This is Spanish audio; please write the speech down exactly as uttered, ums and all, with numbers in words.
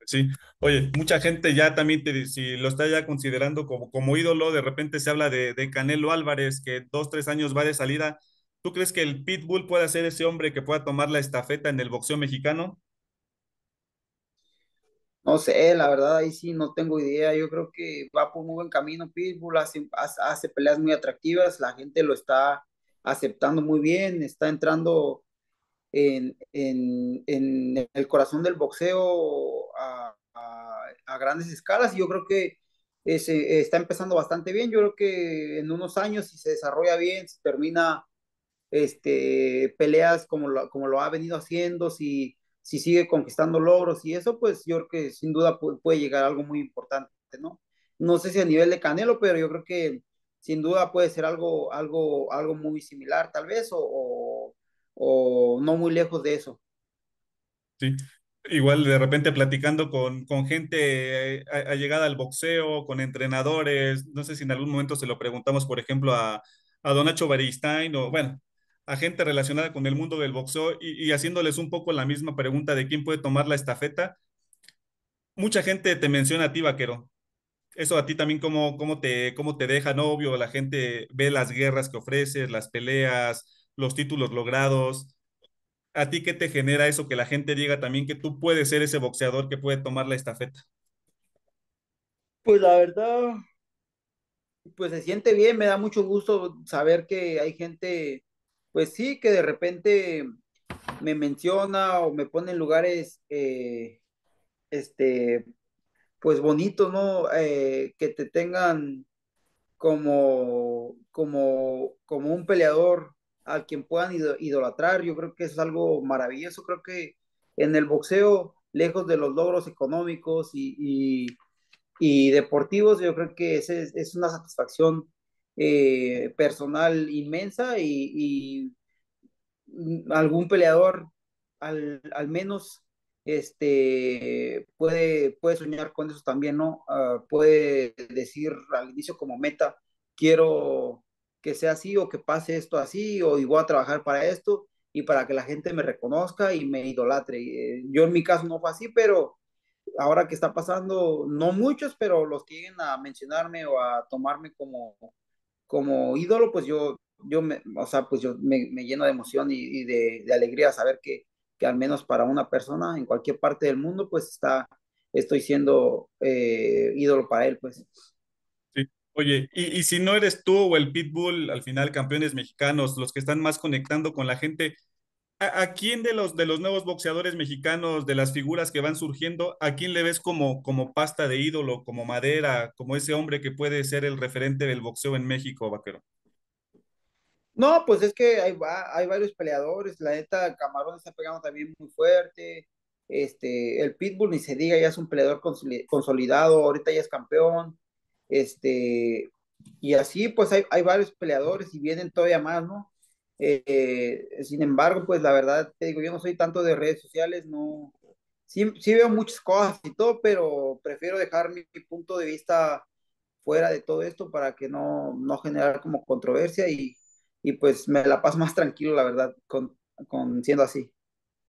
Sí, oye, mucha gente ya también, te, si lo está ya considerando como, como ídolo, de repente se habla de, de Canelo Álvarez, que dos, tres años va de salida. ¿Tú crees que el Pitbull pueda ser ese hombre que pueda tomar la estafeta en el boxeo mexicano? No sé, la verdad, ahí sí no tengo idea. Yo creo que va por muy buen camino. Pitbull hace, hace hace peleas muy atractivas, la gente lo está aceptando muy bien, está entrando en, en, en el corazón del boxeo a, a- a grandes escalas y yo creo que ese, está empezando bastante bien. Yo creo que en unos años, si se desarrolla bien, si termina este, peleas como lo, como lo ha venido haciendo, si, si sigue conquistando logros y eso, pues yo creo que sin duda puede, puede llegar a algo muy importante, ¿no? No sé si a nivel de Canelo, pero yo creo que sin duda puede ser algo, algo, algo muy similar tal vez o, o, o no muy lejos de eso. Sí. Igual de repente platicando con, con gente eh, a- allegada al boxeo, con entrenadores, no sé si en algún momento se lo preguntamos, por ejemplo, a, a Don Nacho Beristain o, bueno, a gente relacionada con el mundo del boxeo y, y haciéndoles un poco la misma pregunta de quién puede tomar la estafeta. Mucha gente te menciona a ti, Vaquero. Eso a ti también, ¿cómo, cómo te, cómo te deja novio? La gente ve las guerras que ofreces, las peleas, los títulos logrados. ¿A ti qué te genera eso que la gente diga también que tú puedes ser ese boxeador que puede tomar la estafeta? Pues la verdad, pues se siente bien, me da mucho gusto saber que hay gente, pues sí, que de repente me menciona o me pone en lugares, eh, este, pues bonitos, ¿no? Eh, que te tengan como, como, como un peleador al quien puedan ido- idolatrar. Yo creo que eso es algo maravilloso. Creo que en el boxeo, lejos de los logros económicos y, y, y deportivos, yo creo que ese es, es una satisfacción eh, personal inmensa y, y algún peleador al, al menos este, puede, puede soñar con eso también, ¿no? Uh, puede decir al inicio como meta, quiero que sea así o que pase esto así o y voy a trabajar para esto y para que la gente me reconozca y me idolatre. Eh, yo en mi caso no fue así, pero ahora que está pasando, no muchos, pero los que lleguen a mencionarme o a tomarme como, como ídolo, pues yo, yo me, o sea, pues yo me, me lleno de emoción y, y de, de, alegría saber que, que al menos para una persona en cualquier parte del mundo, pues está, estoy siendo eh, ídolo para él, pues. Sí. Oye, y, y si no eres tú o el Pitbull, al final campeones mexicanos, los que están más conectando con la gente, ¿a, a quién de los, de los nuevos boxeadores mexicanos, de las figuras que van surgiendo, a quién le ves como, como pasta de ídolo, como madera, como ese hombre que puede ser el referente del boxeo en México, Vaquero? No, pues es que hay, va, hay varios peleadores, la neta, Camarón está pegando también muy fuerte, este, el Pitbull ni se diga, ya es un peleador consoli- consolidado, ahorita ya es campeón, este, y así pues hay, hay varios peleadores y vienen todavía más, ¿no? Eh, eh, sin embargo, pues la verdad, te digo, yo no soy tanto de redes sociales, no, sí, sí veo muchas cosas y todo, pero prefiero dejar mi, mi punto de vista fuera de todo esto para que no, no generar como controversia y, y pues me la paso más tranquilo, la verdad, con, con siendo así.